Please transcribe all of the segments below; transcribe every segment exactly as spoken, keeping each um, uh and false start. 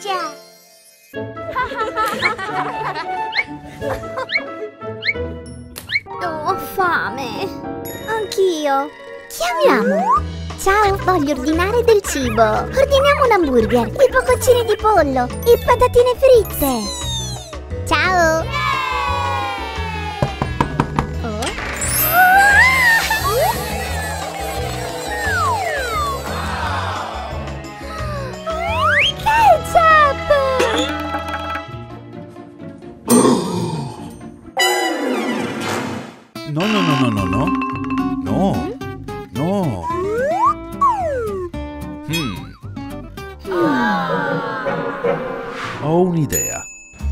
mangia! Oh, ho fame! Anch'io! Chiamiamo! Ciao, voglio ordinare del cibo! Ordiniamo un hamburger, i bocconcini di pollo, e patatine fritte! Ciao! Oh. Ketchup! No, no, no, no, no, no. No. No. Hmm. Ho un'idea.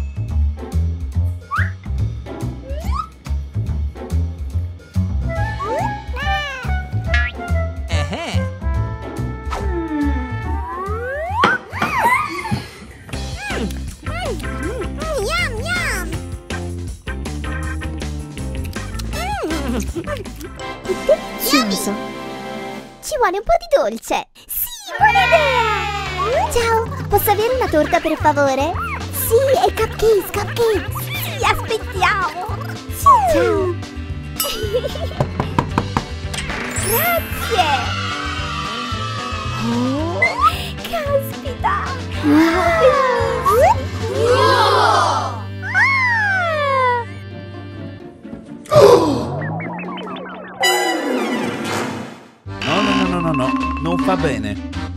Delizioso! Ci vuole un po' di dolce! Sì, buona idea! Ciao, posso avere una torta per favore? Sì, e cupcakes, cupcakes! Sì, aspettiamo! Sì, ciao! Grazie! Oh, caspita! Wow, bellissimo! Wow! No, no, no, no, no, no. Non fa bene.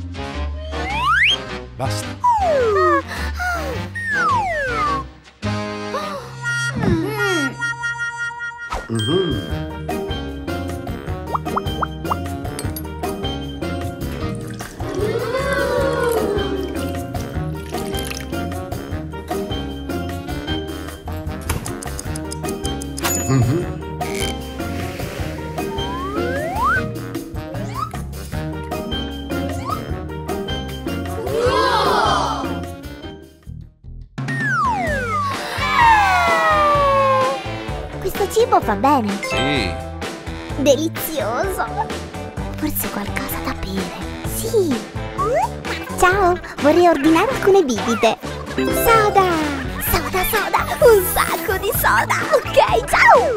Basta. Mm-hmm. Mm-hmm. Questo cibo fa bene! Sì. Delizioso! Forse qualcosa da bere. Sì! Ciao, vorrei ordinare alcune bibite. Soda! Soda, soda! Un sacco di soda! Ok, ciao!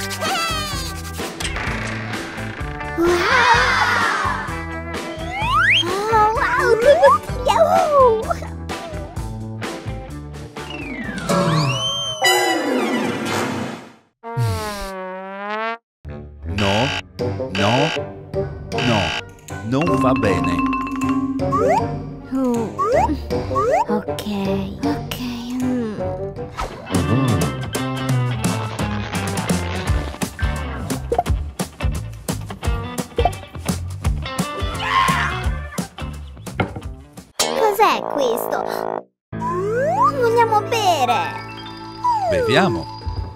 Wow! Oh, wow, due bottiglie! Uh! No, no, no. Non va bene. Oh. Ok, ok. Mm. Cos'è questo? Vogliamo bere! Beviamo.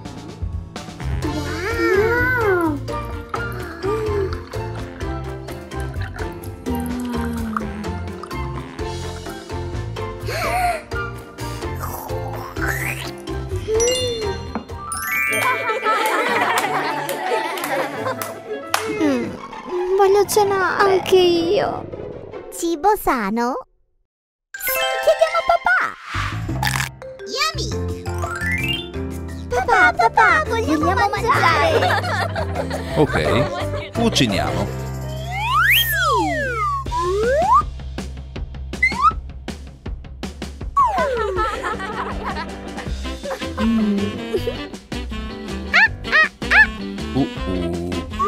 Wow! Mm, voglio cenare. Anche io. Cibo sano? Sì, chiediamo papà. Yummy! Papà, papà, vogliamo, vogliamo mangiare. mangiare. Ok, cuciniamo. Uh-uh.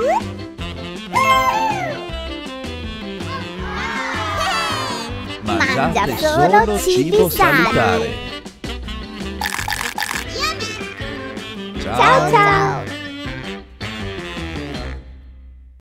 Mangiate Mangia solo solo cibi cibo sani. salutare. Ciao ciao!